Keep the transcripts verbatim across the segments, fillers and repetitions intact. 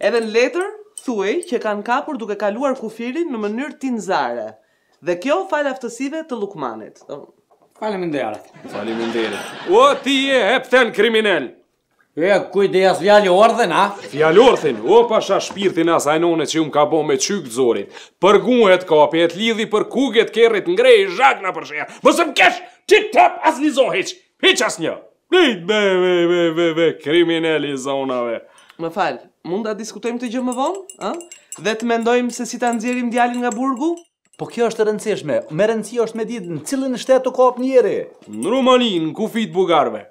Edhe në letër, thuaj që kanë kapur duke kaluar kufirin në mënyrë tinzare. Dhe kjo fal aftësive të Lukmanit. Faleminderit. Faleminderit. O, ti je hepthen kriminal. E, kujdes fjallorthin, a? Fjallorthin, o pasha shpirtin asaj none që um ka bo me qyk zorit. Për guhet kapi, et lidhi për kuget kerrit ngrej zhagna për shea. Mësëm kesh, qit tap as një zonë heq. Heq as një. Be, be, be, be, be, kriminali zonave. Më fal, mund ta diskutojmë të gjë më vonë, a? Dhe të mendojmë se si ta nxjerrim djalin nga burgu? Po kjo është e rëndësishme. Me rëndësi është me ditë në cilën shtet të kap njeri. Në Rumani, në kufit bugarve.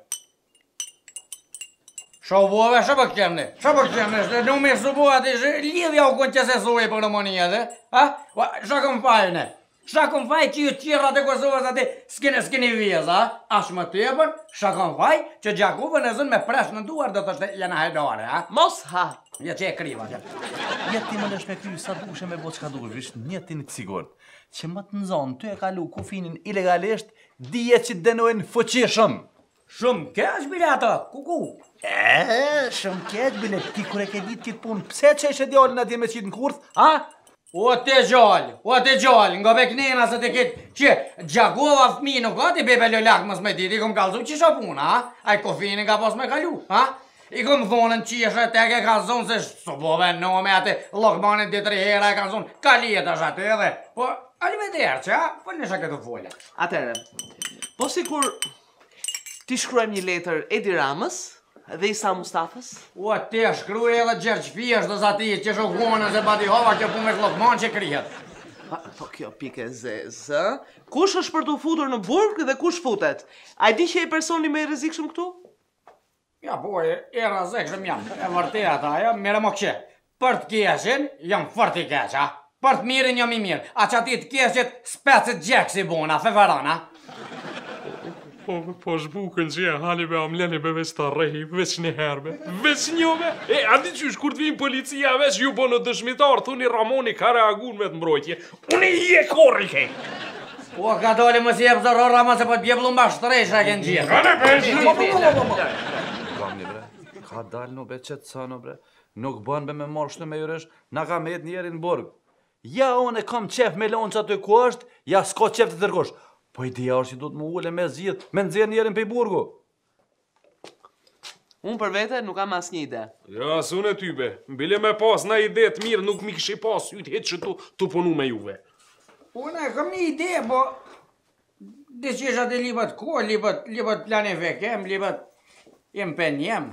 Shovove, shë për kemne, shë për kemne, shë në me suboha të shë lidhja u kënë që se suhe për Rumania, dhe? Ha? Shë këm fajne? Shë këm faj që ju tjera të Kosovës ati s'kene s'kene vijez, ha? Ashtë më të jepën, shë këm faj që Gjakubën e zënë me presh në duar dhe të shte jena hajdare, ha? Mos ha! Ja që e kriva, që. Jetë ti më lësh me kry sa dushe me bo qka duhe, vish një ti një të sigurt. Që më të nëzonë, ty e kalu kufinin ilegalisht, dije që denojnë fëqishëm. Shumë keq bile ato, kuku. E, shumë keq bile, ti kur e ke ditë kitë punë, pse që ishe djallin atje me qitë në kurth, ha? O te gjallë, o te gjallë, nga beknena se te ketë që Gjakova fmi nuk ka ti bebe lëllak mës me dit, i kom kalzu që isha puna, ha? A i kofinin ka pas me kalu, ha? I kom thonën qishe, te ke ka zonë se subove nome ati Lokmanit dhe tri hera e ka zonë, ka lijet është aty edhe, po aliveder që, ha? Po nisha këtë folja. Atere, po sikur ti shkruajmë një letër Edi Ramës dhe Isa Mustafës? O, te shkruaj edhe Gjergj Fiesht dhe zati që shokonën se bati hova kjo punë me Lokman që krijet. Po kjo pike zezë, kush është për të futur në burg dhe kush futet? A i di që e personi me i rrezikshëm këtu? Ja, po, e, e rrezikshëm jam, e vërtet ajo, mire më kështë. Për të keqen, jam fort i keq, ha? Për të mirin jam i mirë, a që ati të keqet specit gjek si bona, fefarana. Po, po shbukën që e hali be amleni be veç të rehi, veç një herbe, veç njove. E, adi qysh, kur të vim policia veç ju bo në dëshmitar, thuni Ramoni ka reagun me të mbrojtje. Unë i je korri ke. Po, ka dole më si e pëzëror Rama se po të bjeblu mba shtresha ke në gjithë. Ka në peshë. Kam një bre, ka dal në be qëtë sa në bre, nuk bën be me marshtë me juresh, na ka me jetë njeri në burg. Ja, unë e kam qef me lonë që aty ku është, ja s'ka qef të tërkosh. Po ideja është që du të më ule me zhjith, me nëzirë njerin për i burgu. Unë për vete nuk kam as një ide. Ja, sun e ty be, bile me pas na ide të mirë, nuk mi këshi pas jytë hetë që tu, tu punu me juve. Unë e kam një ide, po... Dhe që isha të libat ko, libat, libat planifikem, libat impenjem.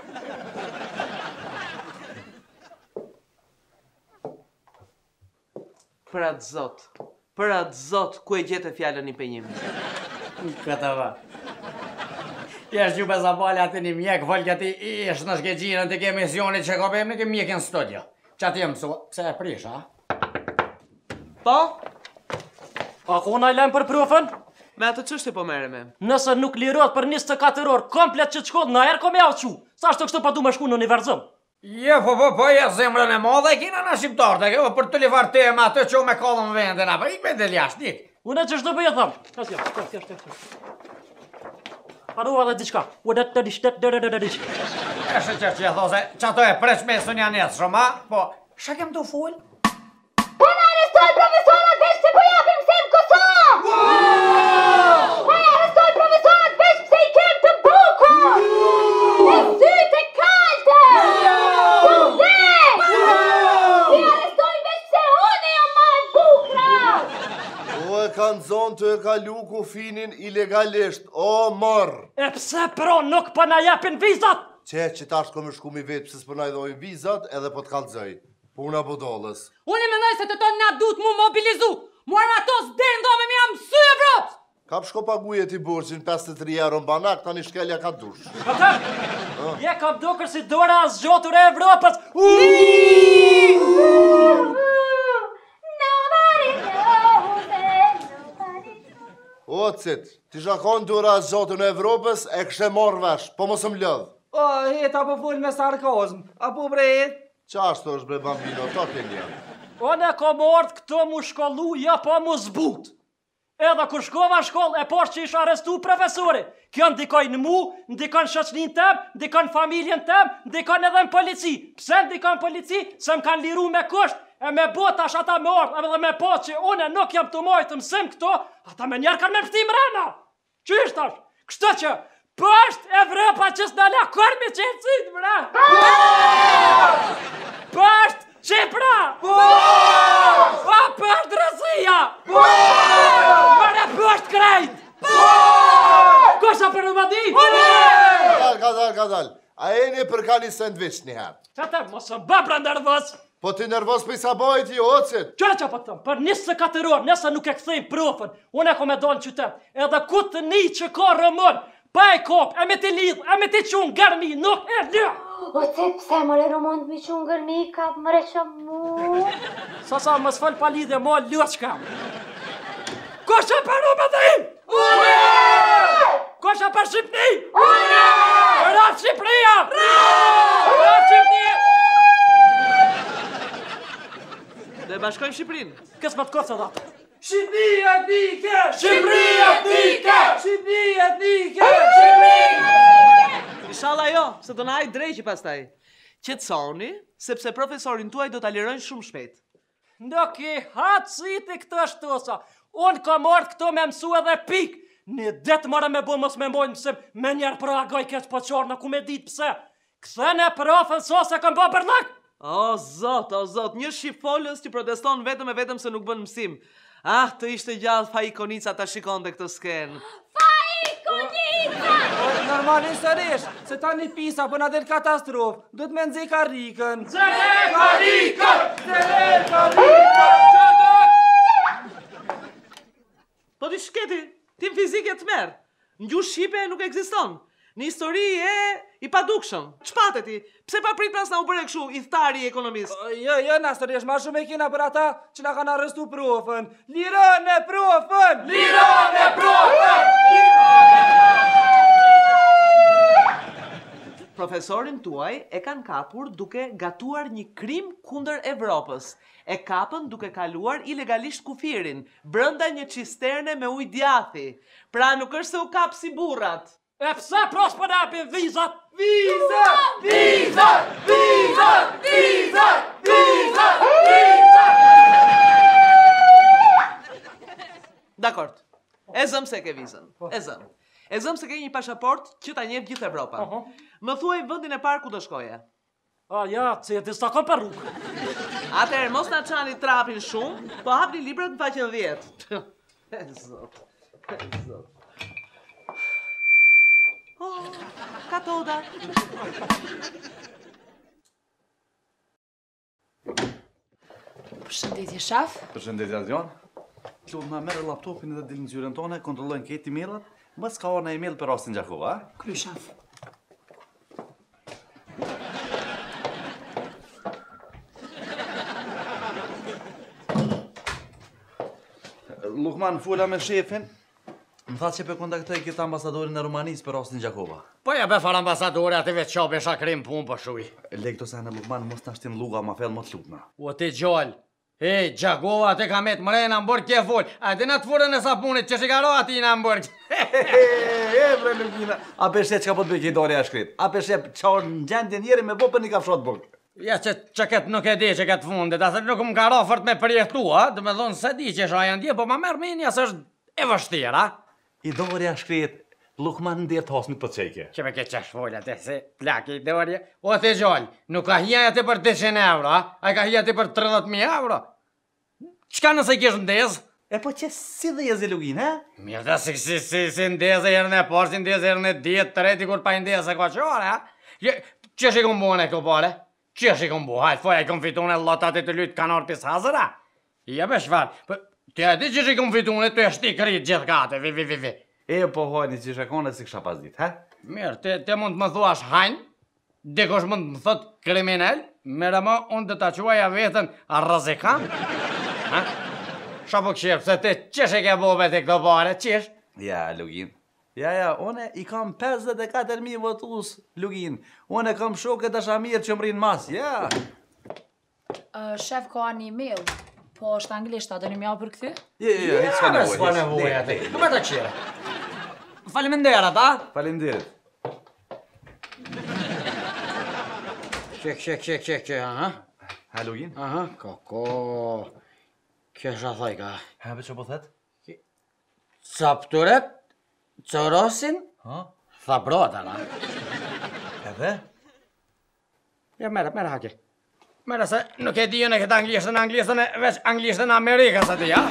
Për atë zot, për atë zot, ku e gjete fjallën i penjim? Këta va. Jesh ju beza bale atë një mjek, folë këti ishë në shkegjirën të ke misionit që ka bëjmë në ke mjek në studio. Që atë jemë su, pse e prish, ha? Po? A kona i lajmë për profën? Me atë qështë e po mere me? Nëse nuk lirot për njëzet e katër orë, komplet që të shkodë, në erë ko me avë qu. Sa është të kështë pa du me shku në univerzum? Je, po, po, po, je zemrën e madhe e kina në shqiptarët, e për të livar tema atë që me kallën vendin, apë, i me dhe ljash, dik. Unë e që shdo për e thamë. Kas jam, kas jam, kas jam. Parua dhe diqka. U dhe të dish, dhe dhe dhe dhe dish. Eshe që që e those, që ato e preq me së një njësë shumë, po, shë kem të full? Po në arrestoj profesorat veç se po japim se më Kosovë! Po në arrestoj profesorat veç se i kem të bukur! Me sytë e kalte! Po dhe! I arrestoj veç se une jo ma e bukra! O e kanë zonë të e kalu kufinin ilegalisht, o mërë! E pse pro nuk për na japin vizat? Që që tash këmë shku mi vetë pëse s'për na i dojnë vizat edhe po të kalëzëj. Puna budolës. Unë i mendoj se të tonë nga du të mu mobilizu. Muar ma tos dhe ndome me jam sy Evropës. Kap shko pagujet i burqin pesëdhjetë e tri euro në banak, tani shkelja ka dush. Atër, je kam dukër si dora as gjotur e Evropës. O, cit, ti shakon dora as gjotur në Evropës, e kështë morë vesh, po mos më lëdh. O, het apo full me sarkozm, apo brejt? Qa ashtë është bre bambino, ta ke një. One kom ardh këto mu shkollu, ja po mu zbut. Edhe kur shkova në shkollë, e poshtë që isha arrestu profesori. Kjo ndikoj në mu, ndikon shoqnin tem, ndikon familjen tem, ndikon edhe në polici. Pse ndikon në polici? Se më kanë liru me kusht, e me botash ata me orë, edhe me po që une nuk jam të mojtë të mësim këto, ata me njerë kanë me pështim rena. Qysh tash? Kështu që, pështë Evropa që s'na la kormi që e citë, bra! Pështë Qipra! Pa pështë Rësia! Mare pështë krejt! Kosha për në madi? Kadal, kadal, kadal. A e një përkali sandwich njëherë. Që të mos më bëbra nervos. Po ti nervos për i sabajt i ocit. Qëra që po të thëmë, për njësë se katëror, nëse nuk e këthejmë profën, unë e kom e do në qytet, edhe ku të një që ka rëmën, pa e kop, e me të lidh, e me të qunë gërmi, nuk e lë. O të pse mëre Romond mi qunë gërmi, ka mëre që mu. Sa sa më s'fal pa lidhe, mo lë që kam. Kosha për në më dhejmë? Une! Kosha për Shqipni? Une! Rafë Shqipëria! Rafë Shqipënia! Dhe bashkojmë Shqipërinë. Kësë më të kofë të dhatë. Shqipëria etnike! Shqipëria etnike! Shqipëria etnike! Shqipëria! Inshallah jo, se do na ajë drejqi pastaj. Qetësoni, sepse profesorin tuaj do ta lirojnë shumë shpejt. Nuk i hatë siti këtë shtosa. Unë ka marrë këto me mësu edhe pik. Një detë mëre me bo mos me mojnë mësim, me njerë për agoj keq po qarë në ku me ditë pse. Këthene profën so se kam bo për lak. O zot, o zot, një shqifolës që proteston vetëm e vetëm se nuk bën mësim. Ah, të ishte gjallë fa ikonica ta shikonte këtë skenë. Fa ikonica! Normalisht sërish, se ta një pisa për në del katastrofë, du të me nëzi karikën. Zene karikën! Zene karikën! Po ti shketi, ti në fizike të merë. Në gjuhë Shqipe nuk ekziston. Në histori e i padukshëm. Ç'pate ti? Pse pa prit pras na u bëre kështu i thari i ekonomisë? Jo, jo, na sërish, ma shumë e kina për ata që na kanë arrestu profën. Lirone profën! Lirone profën! Profesorin tuaj e kanë kapur duke gatuar një krim kundër Evropës. E kapën duke kaluar ilegalisht kufirin, brënda një cisterne me ujë djathi. Pra nuk është se u kap si burrat. E pse pros për apin vizat? Vizat! Vizat! Vizat! Vizat! Vizat! Vizat! Dakord, e zëm se ke vizën, e zëm. E zëm se ke një pashaport që ta njeh gjithë Evropa. Më thuaj vendin e parë ku do shkoje. A ja, që jetë s'ta kom për rrugë. Atëherë mos na çani trapin shumë, po hapni librat në faqen dhjetë. E zot. E zot. Oh, katoda. Përshëndetje, shaf. Përshëndetje, Adrian. Kjo na merë laptopin dhe dilë në zyrën tone, kontrollojnë këtë e-mailat, mos ka orë në e-mail për rastin Gjakova, a? Kry, shaf. Lukman, fula me shefin, më tha që për kontaktoj këtë ambasadorin e Rumanisë për rastin Gjakova. Po ja be far ambasadore ative të qabe shakrim pun për shuj. Le këto se në Lukman, mos në ashtin luga ma fel më të lutna. O ti gjall, e, Gjakova te ka met mre në Hamburg kje full, a ti në të furën e sapunit që shikaro ati në Hamburg. E, bre Lukina, a peshe që ka po të bëjke i dore a shkrit, a peshe qarë në gjendje njeri me bo për një kafshot bërg. Ja që që këtë nuk e di që këtë fundit, asë nuk më ka rafërt me përjehtu, a? Dë me dhonë se di që shaja ndje, po ma merë minja se është e vështira. I dorja shkret, Lukman ndirë të hasmit për qejke. Që me ke qesh follat e se plaki i dorje. O të gjallë, nuk ka hija ti për dyqind euro, a? A ka hija ti për tridhjetë mijë euro? Qka nëse i kish ndezë? E po që si dhe jezi Lugin, he? Mirë dhe si si si si ndezë herën e parë, si ndezë herën e djetë, treti kur pa i ndezë e ka qore, a? Që shi kom bone këto pare? Që shi kom bu, hajtë, foja i kom fitun e lotat e të lytë kanar pis hazëra? Ja be shfar, të e di që shi kom fitun e të e shti krit gjithë kate, vi vi vi vi. E po hojni që shakone si kësha pas dit, he? Mirë, te mund të më thuash hajnë, dikush mund të më thot kriminal, mërë më unë të ta quaja vetën rëzikan. Shapo këshirë, se te qesh e ke bobe të këto pare, qesh? Ja, Lugin. Ja, ja, une i kam pesëdhjetë e katër mijë votus, Lugin. Une kam shoket e shamirë që më rinë mas, ja. Shef ka një email. Po, është anglisht, a do një mjau për këty? Je, je, je, s'ka nevojë. S'ka nevojë atë. Këmë të qire. Faleminderat, a? Faleminderit. Qek, qek, qek, qek, qek, aha. Halloween? Aha, kako. Kesha thaj ka. Ha, be që po thet? Capturet, corosin, Ha? tha brota, na. Edhe? Ja, mere, mere hake. Mere se nuk e di unë e këtë anglishtën, anglishtën e veç anglishtën e Amerikës ati, ja?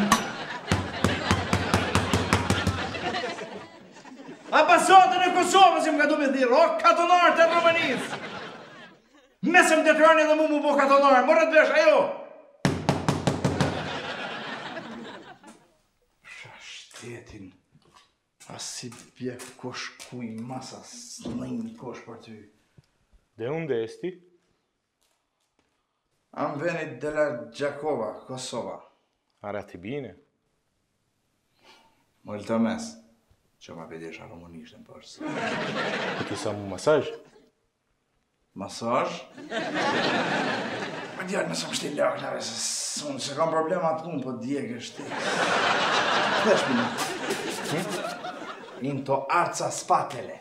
Ambasatën e Kosovës që më ka du me thirë, o katonarë të Romanisë! Mesëm të tërani dhe mu mu po katonarë, më rëtë vesh, ajo! Shtetin, asi bjek kosh kuj masas, në një kosh për ty. De unde esti? Am venit de la Gjakova, Kosova. Arati bine. Molto mes, që ma vedesha romanisht në përës. Po ti sa mu masaj? Masaj? Ma djarë nësë më shti laknave, se unë se kam problemat unë, po djekë është ti. Këtesh për një to arca spatele.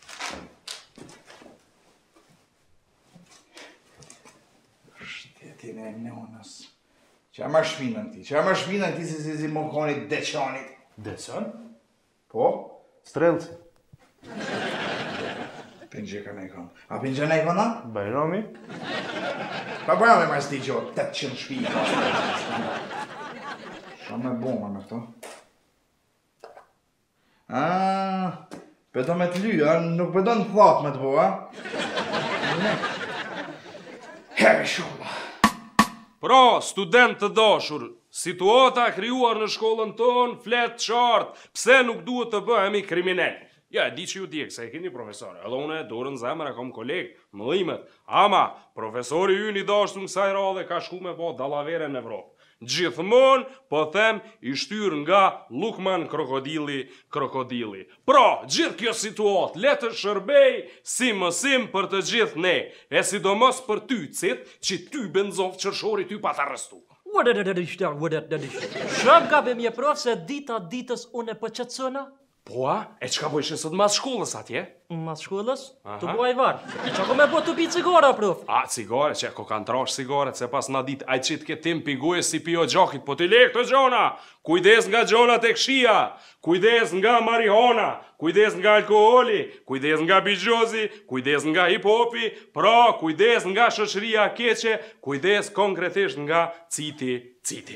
Shtetin e nonës. Që e marrë shminën ti, që e marrë shminën ti si si si mokonit deqanit. Decan? Po? Strelci. Pingjë ka nejkon. A pingjë nejkon, a? Bajrami? Pa bajrami ma s'di gjo, tetëqind shpija. Qa me boma me këto? Ah, pëdo me të ly, a? Nuk pëdo në thatë me të bo, a? Heri sholla. Pra, student të dashur, situata krijuar në shkollën tonë flet qartë, pse nuk duhet të bëhemi kriminal. Ja, di që ju djekë, se e keni profesore, edhe une dorën zemër e kam kolegë, mëllimet, ama profesori ju një dashtu në kësaj radhe ka shku me po dalavere në Evropë. Gjithmonë, po them, i shtyr nga Lukman krokodili, krokodili. Pra, gjithë kjo situatë, le të shërbej si mësim për të gjithë ne, e sidomos për ty, cit, që ty benzov qërshori ty pa të arrestu. Uadet e dishtar, uadet e dishtar. Shëm ka be mje prof se dita ditës unë e pëqetsëna? Po, a? E qka bojshë sot mas shkollës atje? Mas shkollës? Të boj varë. Qa ko me bo të pi cigara, prof? A, cigare, që ko kanë trash cigare, se pas na dit, aj qitë ke tim piguje si pio gjakit, po t'i lek të gjona, kujdes nga gjonat e kshia, kujdes nga marihona, kujdes nga alkoholi, kujdes nga bigjozi, kujdes nga hip-hopi, pra, kujdes nga shoqëria keqe, kujdes konkretisht nga citi, citi.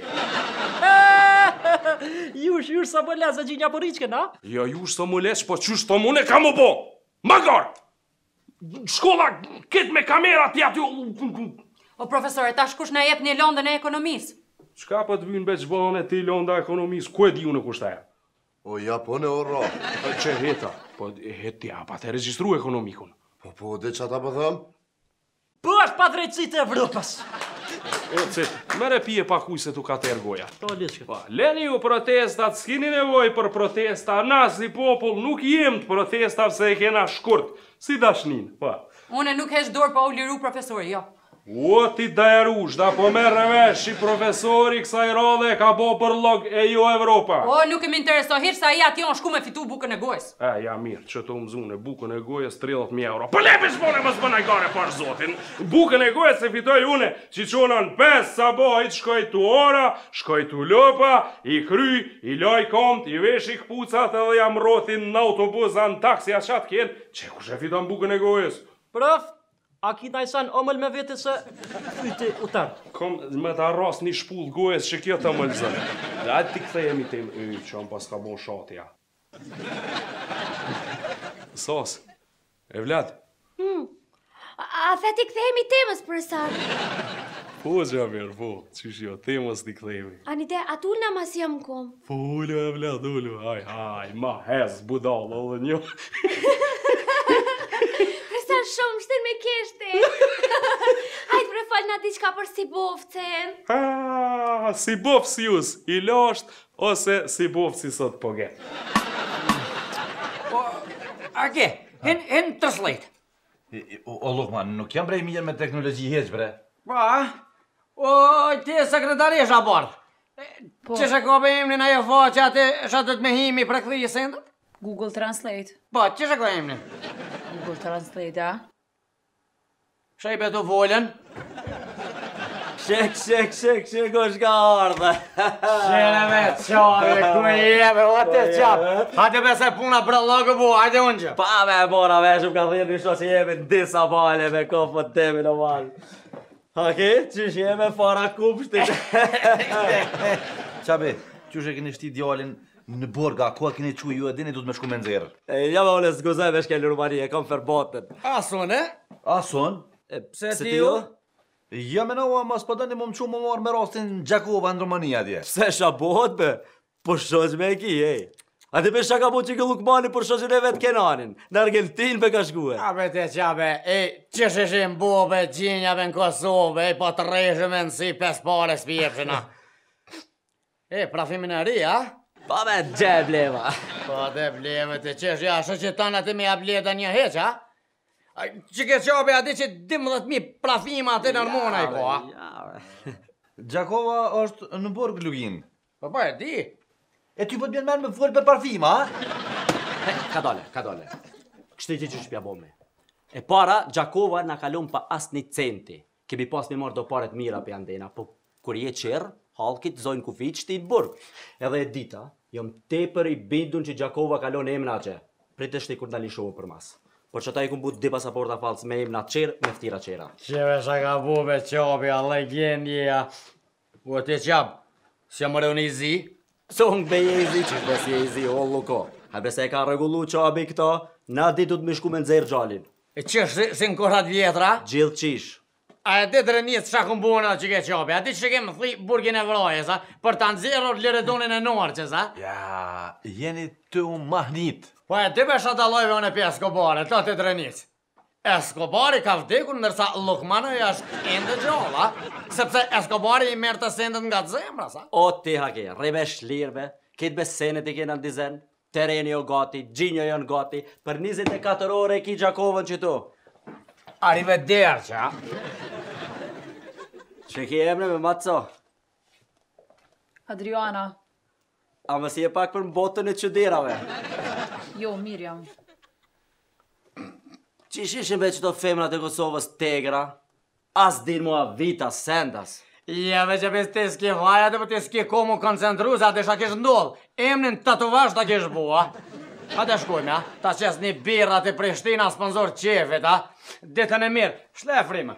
Jush, jush sa më lezë gjinja për iqke, na? Jo, jush sa më leq, po qysh të mune ka më bo? Magar! Shkolla, këtë me kamera tja t'ju... O profesore, tash kush na jep një londën e ekonomisë? Qka për të vynë beq bëne ti londa ekonomisë, ku e di unë kushta e? O, Japone, o, ra. Që heta? Po, hetja, pa të registru ekonomikun. Po, po, dhe që ata për thëmë? Po është pa drejtësit e Evropës. O, cit, mere pije pa kuj se tu ka të ergoja. Po, liqke. Pa, leni ju protestat, s'kini nevoj për protesta, na si popull nuk jem të protestat se e kena shkurt, si dashnin, pa. Une nuk hesh dorë pa u liru profesori, jo. O, ti dajerush, da po merre vesh i profesori kësaj radhe ka po për log e jo Evropa. O, nuk e më intereso hiq sa i ati on shku me fitu bukën e gojës. E, ja mirë, që të umzune, bukën e gojës tridhjetë mijë euro. Po lepi shpone më s'bën gare par zotin. Bukën e gojës se fitoj une, që qonan pesë sabahit, shkoj tu ora, shkoj tu lopa, i kry, i loj komt, i vesh i këpucat edhe jam rothin në autobus, në taksi, a qatë kjen, që kush e fiton bukën e gojës? Prof, a ki najsan omël me vete se fyti utar? Kom me ta ras një shpull gojës që kjo të mëllëzën. Dhe ajtë ti këthejemi tim, y, që on pas ka bon shatja. Sos, e vlad? Hmm. A the ti kthehemi temës për sot? Po, Gjamir, po, qysh jo, temës ti kthejemi. Anite, atu na mas jam kom. Po, ullu e vlad, ullu, haj, haj, ma hez, budal, edhe një. Sa shumë shtin me keshte. Hajtë bre fal na diçka për si bofcen. Ah, si bofci jus, i lasht, ose si bofci sot po get. Po, a ke, hen, hen të slejt. O, o Lukman, nuk jam bre i mirë me teknologji heq, bre. Pa, O, ti e sekretarisha bardh. Që shë ka për emnin ajo faqe atë shatët me himi për këthi i sendet? Google Translate. Po, që shë ka emnin? Google Translate, a? Shë i betu volën? Shek, shek, shek, shek, është ka ardhe. Shene me qabe, ku jeme, o të qapë. Hajde bese puna brallogë bu, hajde unë që. Pa me mora me shumë ka thirë një sho që jemi në disa bale me kofët temi në malë. Hake, qysh jeme fara kupshtit. Qabe, qysh e keni shti djallin në borga, ku e keni që ju e dini du të me shku me nëzirë? E, ja me ole zguzaj me shkelli Rumani, e kam ferbatën. Asun, e? Asun? E, pse ti ju? Ja me nëua, mas për dëni më më që më marrë me rastin Gjakova në Romania dje. Pse shabohet be? Po shoq me e ki, ej. A ti pe shaka po që Lukmani për shoqën e vetë Kenanin. Në Argentin pe ka shkue. Qabe te qabe, e, që shishim bobe, gjinjave në Kosovë, e, po të rejshme në si pes pare s'pjepshina. E, prafimin e ri, a? Pa me gje bleva. Po dhe bleve të qesh, ja, shë që tanë ati me ja bleda një heq, a? Që ke qabe ati që dimdhët mi prafima atë në nërmona i ko, a? Gjakova është në borg Lugin. Po pa e di? E ty po të bjen merë me folë për parfima, a? Ka dole, ka dole. Kështë ti që shpja bome. E para, Gjakova na kalon pa as një centi. Kemi pas me marrë do paret mira për andena, po kur je qërë, halkit zojnë kufi që ti në burg. Edhe e dita, jom tepër i bindun që Gjakova kalon emna që. Pritë shti kur në lishohu për mas. Por që ta i kumbu di pasaporta falës me emna qërë, me ftira qëra. Qeve shka ka bu me qabi, a legendja. Po te qab, si më rënë i zi? Song be je i zi, që besi je i zi, o luko. Ha bese e ka regullu qabi këto, na ditu të mishku me nëzirë gjallin. E qësh si, si në korat vjetra? Gjithë qish. A e ditë rënjës që kumbuna që ke qabi, a di që kemë thli burgin e vrojës, a? Për të nëzirë liredonin e norqës, a? Ja, jeni të unë mahnit. Po e ti besha të lojve unë e pi Eskobare, ta të të rënjës. Eskobari ka vdekur nërsa Lukmana i është ende gjalla, sepse Eskobari i merë të sendet nga të zemra, sa? O ti hake, rime shlirve, kitë besenet i kena në dizen, tereni o gati, gjinjo jo në gati, për njëzet e katër ore ki Gjakovën që tu. Arrive derë që, a? Që ki emre me matëso? Adriana. A më si e pak për mbotën e qëdirave? Jo, Miriam. Qish ishim be qëto femrat e Kosovës tegra? As din mua vita sendas. Ja, veç e pes të s'ki vaja dhe për të s'ki komu koncentru, sa të shka kish ndodh. Emnin tatuvash ta kish bua. A të shkujme, a? Ta qes një birra të Prishtina sponsor qefit, a? Ditën e mirë, shlefrime.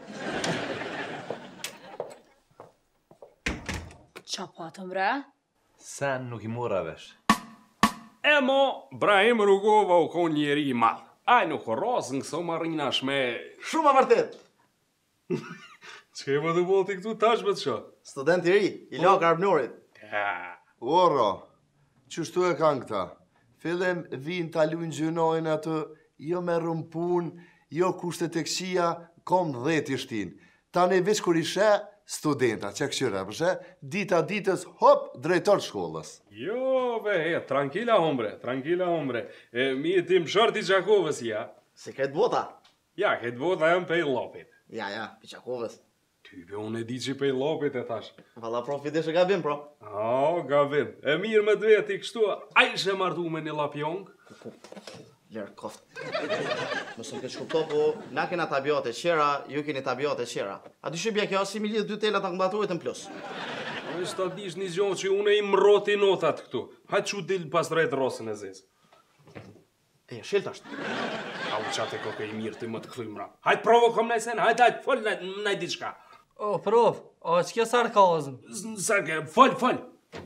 Qa patëm, bre? Sen nuk i mora vesh. E mo, Brahim Rugova u kon njeri i madh. Aj nuk o razën këso marina shme... Shumë a vërtet. Që e më të bolë të këtu tash më të shë? Student i ri, i lak arbënorit. Ja. Ora, qështu e kanë këta? Fillim vinë talun gjënojnë atë, jo me rëmpun, jo kushtet e këshia, kom dheti shtin. Tani veç kur ishe studenta, që këshyre, përshe, dita ditës, hop, drejtor shkollës. Jo, be, he, tranquila hombre, tranquila hombre. E, mi e tim shorti Gjakovës, ja. Se këtë bota? Ja, këtë bota jam pej lopit. Ja, ja, pi Gjakovës. Ty be, unë e di që pej lopit e thash. Valla profi dhe shë gabim, pro. O, gabim. E mirë me dveti kështu, a ishe martu me një lapjong? Lërë, koft. Mësëm këtë shkupto, po na kena tabiote qera, ju keni tabiote qera. A dy shqibja kjo si mi lidhë dy telat në këmbaturit në plus. A ishtë ta dish një gjonë që une i mroti notat këtu. Hajtë që dilë pas drejt rosën e zezë. E, shilt është. A u qatë e koke i mirë të më të këthuj mra. Hajtë provo kom në sen, hajtë, hajtë, fol në i diçka. O, prof, o, që kjo sarkazm? Sarke, fol, fol.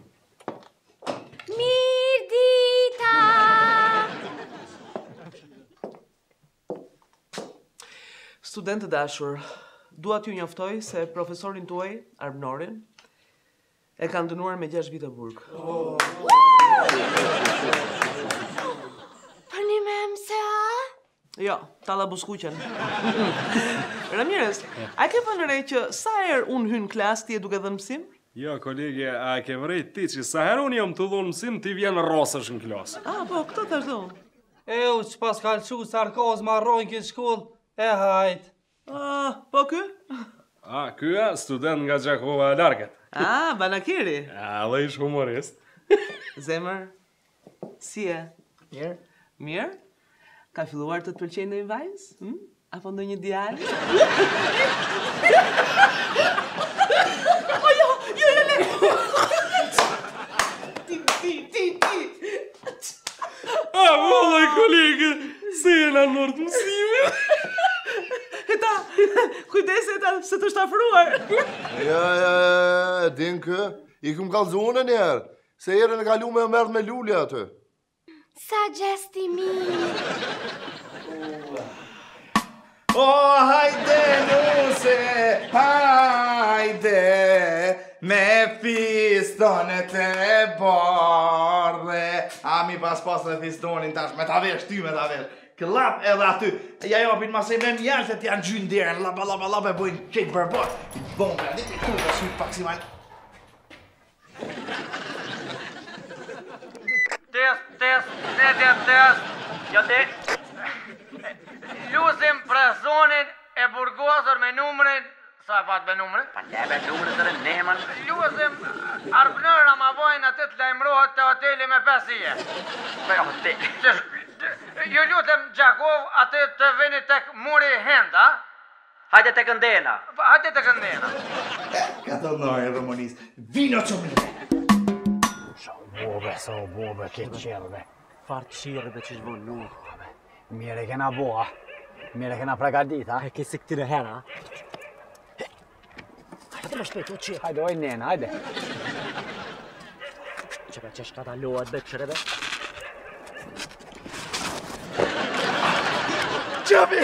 Mirë dita! Studentë dashur, dua t'ju njoftoj se profesorin tuaj, Arbënorin, e kanë dënuar me gjashtë vite burg. Për një me mëse, a? Jo, talla buskuqen. Ramirez, a ke vënë re që sa herë unë hyn klas ti e duke dhënë mësim? Jo, kolege, a ke vrejt ti që sa herë unë jam të dhonë mësim, ti vjen rosësh në klasë. Ah, po, këto të ashtu. E, u që pas kalqu sarkazm arrojnë këtë shkollë, e hajt. Ah, po kë? A, kyja, student nga Gjakova e largët. Ah, banakiri. A, dhe ish humorist. Zemër, si e? Mirë. Mirë? Ka filluar të të pëlqejnë në i vajzë? Hm? Apo ndo një djalë? O jo, jo, jo, le! Ti, ti, ti, ti! A, vëllaj, kolegë, se e në nërë të mësime. Eta, kujdes e ta se të shtafruar. Ja, ja, ja, din kë, i këm kalzone njerë, se ere në kalu me mërë me lulli atë. Sa gjesti mirë. O, hajde nuse, hajde, me fistonet e bardhe. A mi pas pas në fistonin tash, me ta vesh, ty me ta vesh. Klap edhe aty, ja jopin ma se me mjaltet janë gjynë derën, lapa, lapa, lapa, e bojnë qëjtë përbër. I bombe, dhe të kurë, sy pak si majnë. Test, test, test, test. Jo te. Lusim për zonin e burgosur me numrin. Sa e pat me numrin? Pa nebe numrin të rëneman. Lusim arbnëra ma vojnë atë të lajmërohet të hoteli me pesije. Me hoteli? Ju lutem Gjakov atë të veni tek muri Henda. Hajde tek Ndena. Hajde tek Ndena. Ka të nërë, Romonis, vino që më në. Bobe, sa o bobe, këtë qërëve. Farë qërëve që shvonë nuk. Mire kena boa. Mire kena pregadit, ha? E kësi këtire hera. Hajde më shpejt, o qërë. Hajde, oj nena, hajde. Qëve që shkatalohet be qërëve. Qabi!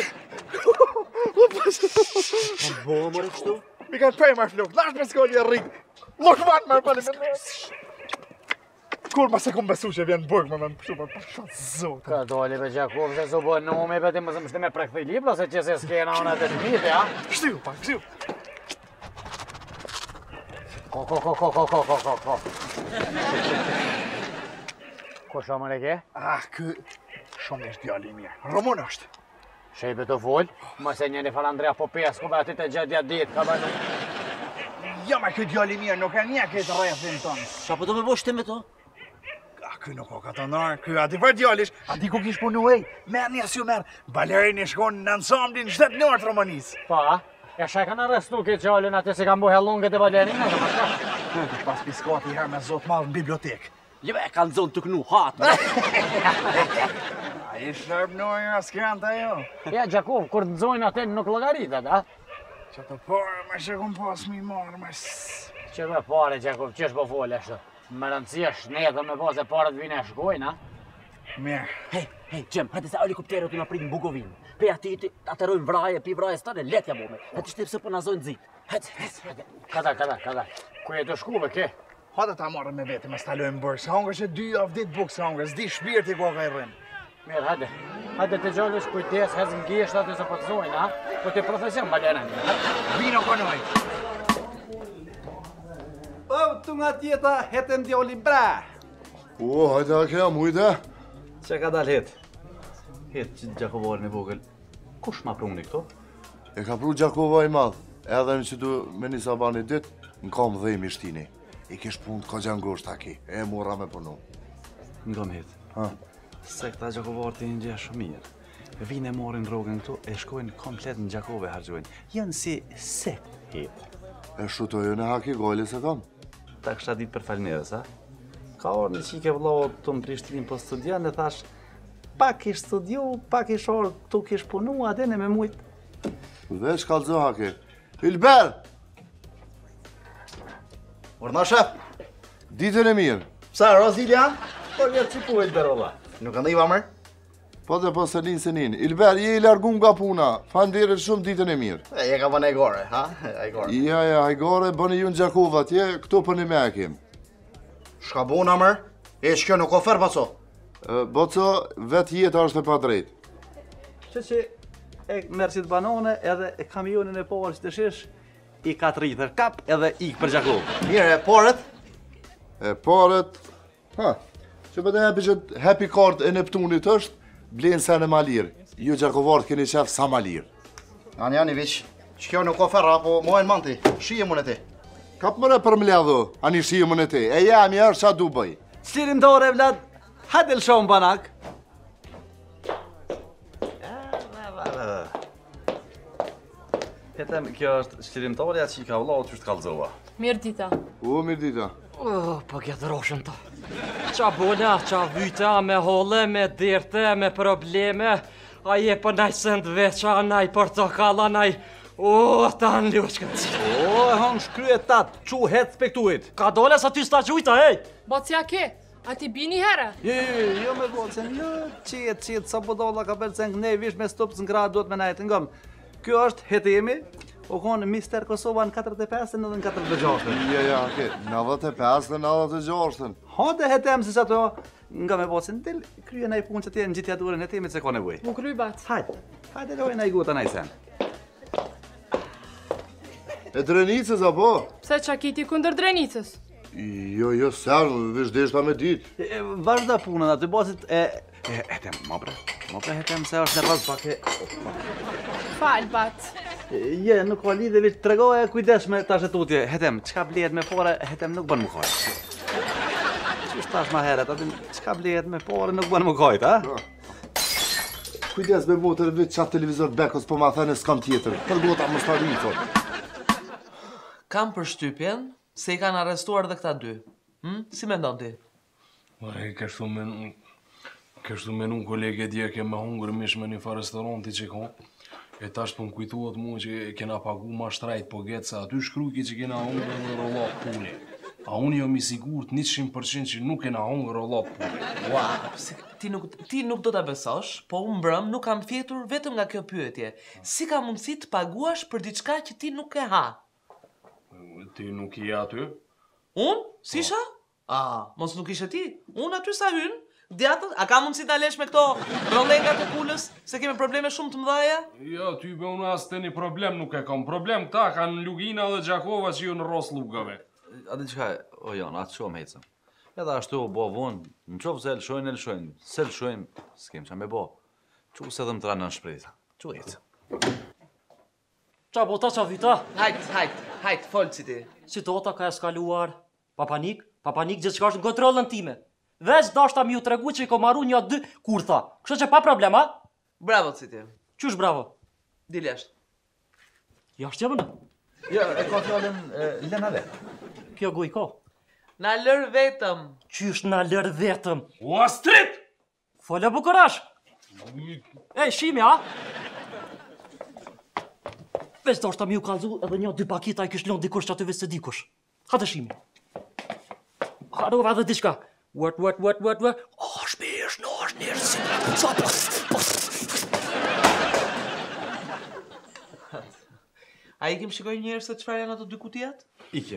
Kam bo, mërë kështu? Mi kanë prej marë fluk, lash me s'kolli e rritë. Lokman marë pali me në. Kur ma se kom besu që vjen burg me me më pëshu, me përshat zotë. Ka doli be Gjakov, se su bo nume, beti më zëmë shte me prekthi libra, se që se s'kena unë atë të mite, ja? Shtiu, pa, shtiu. Ko, ko, ko, ko, ko, ko, ko, ko, ko. Ko shumë në ke? Ah, kë shumë është djali mirë. Romon është. Shejbe të full, më se njëri fal Andrea Popescu, be aty të gjedja ditë, ka bërë. Jo, ma këtë djali mirë, nuk e një këtë rrethin tonë. Qa po të me bo shtim me to? Ah, kë nuk o ka të nërë, kë ati për djalish, ati ku kish punu ej, merë njës ju merë, balerin i shkonë në nënsamblin shtetë nërë Romonis. Pa, e shaj ka në restu këtë qallin aty se kam bu hellunget e balerin, e pas piskati herë me zotë malë në bibliotekë. Jo, e kanë zonë të kënu hatë. A i shërb nërë nga s'kran të jo. Ja, Gjakov, kur të nxojnë atë nuk logaritet, a? Që të parë, me që kom pas mi marë, me Që me pare, Gjakov, që është po folë ashtë? Më rëndësia shnetën me pas e parët vine e shkojnë, a? Mirë. Hej, hej, Gjem, hajde se helikopterët të nga pritë në Bukovinë. Pe ati të atërojnë vraje, pi vraje stane, letja bome. Hajde shtepë se po në zojnë zitë. Hajde, hajde, hajde. Kada, kada, kada. Ku e të shkuve, ke? Hajde ta marrë me vete, me stalojnë bërë, se hongër që dy avë ditë bukë se hongër, s'di shpirti ku ka i rrinë. Mirë, hajde. Hajde të gjallësh kujtes, hezë në gjesht aty se po të zojnë, a? Po të profesion, balerën. Vino konoj. O, të nga tjeta, hetëm djoli bra. O, hajde a kja, mujde. Që ka dal het? Het që Gjakovarin e vogël. Kush ma pruni këto? E ka pru Gjakova i madh, edhe në që du me një sabani dit, në kam dhe i mishtini. I kish punë të ka gjangosht aki, e mora me punu. Nga me het. Ha? Se këta Gjakovarët e një gjë shumë mirë. Vinë e morin rogën këtu, e shkojnë komplet në Gjakove hargjojnë. Janë si se het. E shutojnë e haki gojli se kam. Ta kështa ditë për falnerës, a? Ka orë një qike vëllohë të në Prishtinë po studian dhe thash pak ish studiu, pak ish orë tu kish punu, adene me mujtë. Veç kalzo haki. Ilber! Orna shef! Ditën e mirë. Psa, Rozilja? Po vjetë që pu Ilber ola. Nuk në iva mërë? Po dhe po senin senin. Ilber, je i largun nga puna. Fanderit shumë ditën e mirë. E, je ka bënë e gore, ha? E gore. Ja, ja, e gore, bëni ju në Gjakova tje, këto për një me akim. Shka bona mërë? E që kjo nuk ofer, Boco? Boco, vetë jetë është e pa drejt. Që që e mërësit banone edhe e kamionin e porë që të shish, i ka të rritër kap edhe ik për Gjakova. Mire, e porët? E porët... Ha, që për të hepi që happy card e Neptunit është, blenë se në malirë. Ju Gjakovarët keni qefë sa malirë. Anë janë i vishë. Që kjo nuk ka ferra, po mojnë manti. Shije mune ti. Kap mëre për mledhu, ani shije mëne ti. E jam jarë qa du bëj. Slirim dore, Vlad. Hajde lë shumë banak. Hetem, kjo është shlirimtarja që i ka vlau që është kalzova. Mirë dita. U, mirë dita. Oh, po këtë roshën ta. Qa bola, qa vyta, me hole, me dirte, me probleme. A je për naj sënd veqa, naj portokalla, naj... O, ta në ljushkët. O, e hon shkryet tatë, qu het spektuit. Ka dole sa ty s'ta gjujta, hej. Bocja ke, a ti bini herë? Jo, jo, jo me bocen, jo, qiet, qiet, sa bodolla ka belcen këne, vish me stopës në gradë, duhet me najtë ngëm. Kjo është hetemi, o konë mister Kosova në katërdhjetë e pesë në katërdhjetë e gjashtë. Ja, ja, ke, nëdhjetë e pesë në nëdhjetë e gjashtë. Hajde hetem si sa to, nga me bocen, del krye naj punë që ti në gjithja durën hetemit se ka nevoj. Mu kryj bat. Hajde, hajde loj naj guta naj sen. E drenicës, apo? Pse qa kiti kunder drenicës? Jo, jo, sërë, vish deshta me dit. Vazhda punën aty bocit e... Hetem, ma bre, ma bre hetem se është në rrës pak e... Fal, bat. Je, nuk ka lidhe vishë, tregoje kujdesh me tash e tutje. Hetem, qka blijet me fore, hetem nuk bën më kajt. Qysh tash ma heret, aty, qka blijet me fore, nuk bën më kajt, ha? Kujdes me motër vit qatë televizor bekos, po ma thënë s'kam tjetër. Për gota më stari, thot. Kam përshtypjen se i kanë arrestuar dhe këta dy. Hm? Si me ndonë ti? Ma e kështu me... Kështu me nun kolege dje ke me hungër mish me një fa restoranti që ka. E tash për më kujtuat mu që kena pagu ma shtrajt po getë se aty shkruki që kena hungër në rollat puni. A unë jam i sigurt njëqind përqind që nuk kena hungër rollat puni. Ua, ti nuk, ti nuk do t'a besosh, po unë mbrëm nuk kam fjetur vetëm nga kjo pyetje. Si ka mundësi të paguash për diçka që ti nuk e ha? Ti nuk i aty? Unë? Si isha? A, mos nuk ishe ti. Unë aty sa hynë. Djatët, a ka mundësi ta lesh me këto rollengat të pulës, se keme probleme shumë të mëdhaja? Ja, ty be unë as të një problem nuk e kam. Problem këta kanë Lugina dhe Gjakova që ju në ros lugave. A di qka, o janë, atë shumë hecëm. Edhe ashtu bo vonë, në qovë se lëshojnë, lëshojnë, se lëshojnë, s'kem qa me bo. Qu se dhe më tranë në shprejta. Qu hecëm. Qa bota, qa vita? Hajt, hajt, hajt, folë si ti. Situata ka eskaluar. Papanik, papanik gjithë qka është në kontrolën time. Veç dashta mi ju tregu që i ko maru një dy kurtha. Kështë që pa problema? Bravo, si ti. Qysh bravo? Dili ashtë. Jashtë jemënë? Ja, e ka fjallën lena vetë. Kjo goj ko? Na lër vetëm. Qysh na lër vetëm? O Astrid! Fole bukurash. Ej, shimi, a? Veç dashta mi ju kalzu edhe një dy pakita i kish lënë dikush që aty veç se dikush. Hate shimi. Harova edhe diçka. What, what, what, what, what? O, shpesh, në është njërë, si në të po. A i kem shikoj njërë se qëfar janë ato dy kutijat? Ikem.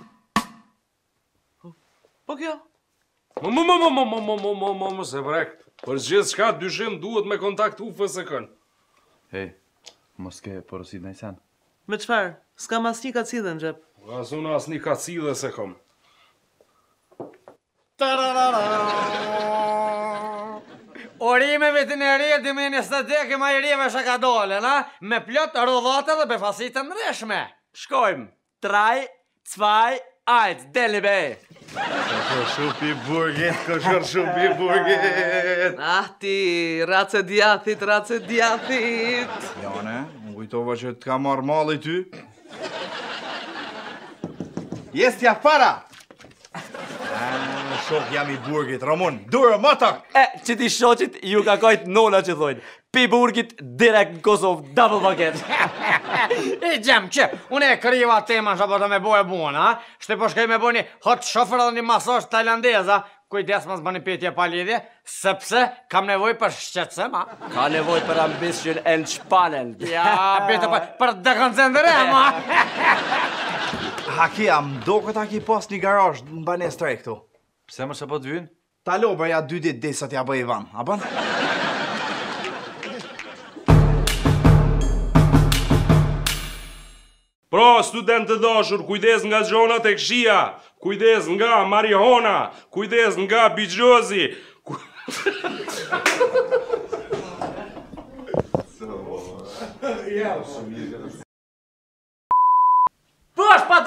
Po kjo? Më më më më më më më më më më më se vrek. Për gjithë shka dyshim duhet me kontaktu F S K-n. Hej, mos ke porosit në i sen. Me qëfar? S'kam as një kacide në gjep. As unë as një kacide se kom. Orimeve të në rrë dhe me një stëteke ma i rrëve shë ka dole, na? Me plot rodhate dhe befasit të nëreshme. Shkojmë. Traj, cvaj, ajtë, deli be. Këshër shupi burgit, këshër shupi burgit. Ah ti, race djathit, race djathit. Jane, më kujtova që të ka marrë malli ty. Jes t'ja para! Shok jam i burgit, Ramon, durë, matak! E, që ti shoqit, ju ka kajt nona që thojnë. Pi burgit, direkt në Kosovë, double paket. I gjem që, une e kriva tema që po të me bo e buon, ha? Shte po shkej me bo një hot shofer dhe një masaż tajlandeza, kujdes mas bëni petje pa lidhje, sepse kam nevoj për shqetsem, ha? Ka nevoj për ambition and shpanen. Ja, bete për, për dekoncentrem, ha? Haki, a mdo këtë haki pas një garaj në banes të këtu. Pse më që po të vynë? Ta lo bërja dy dit desa t'ja bëj Ivan, a ban? Pra, student të dashur, kujdes nga gjonat e kshia, kujdes nga marihona, kujdes nga bigjozi.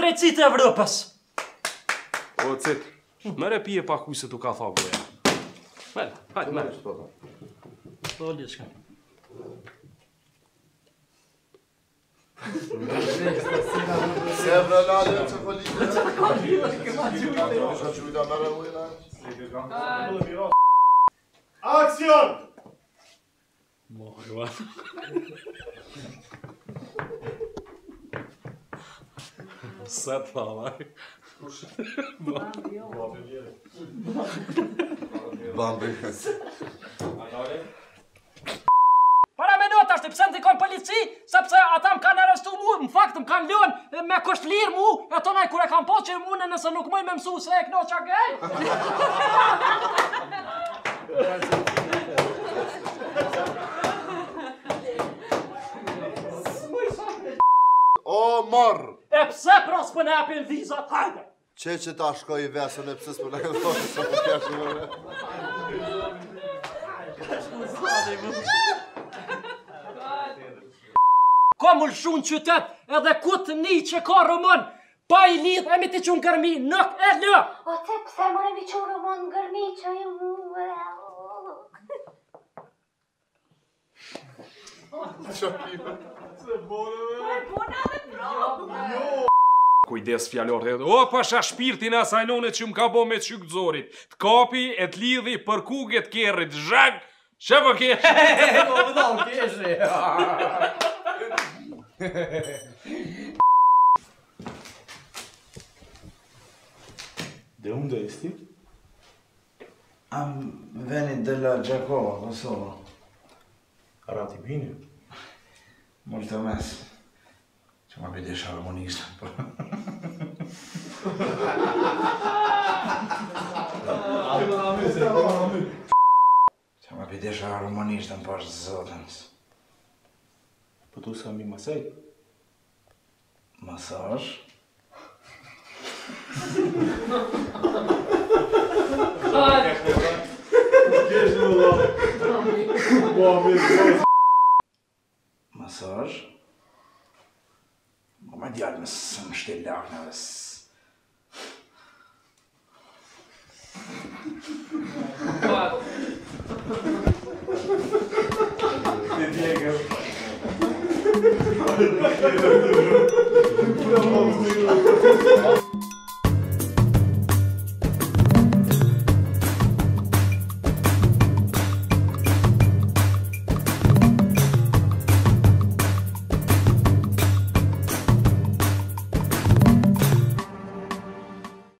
drejtësi të Evropës. O, cit, mere pije pa kuj se tu ka tha boja. Mere, hajtë, mere. Po, Liçka. Se vralale që politë. Që qujta mërë ujna. Aksion! Mojua. Se të thavaj. Bambi. Para minuta është, pse ndikon polici, sepse ata më kanë arrestu mu, në fakt më kanë lënë me kusht lirë mu, e tonaj kur e kam po që mune nëse nuk mëj me mësu se e këno qa gej. O, marë! E pse pros për në apin vizat, hajde! Që që ta shkoj i vesën e pësës për në këtë thonë, së për kjashtë në në. Ka më lëshu në qytet edhe kutë një që ka rëmën, pa i lidh e mi ti që në gërmi, nuk e lë! O të pëse më remi që rëmën në gërmi që ju mu... Kujdes fjallor dhe o pasha shpirtin asajnone që më ka bo me qyk zorit. Të kapi, e të lidhi për kuget kerrit, zhag, që për kesh? Po më dal keshi. De unde ești? Am venit de la Giacova, Kosova. Arati bine. Mulțumesc. Ce mă vede și armonistă. Ce mă vede și armonistă în pași zotens. Putu să mi masaj? Masaj? Masaj? Mă mai dialme să-mi șteleac, n-aveți. Te diegă.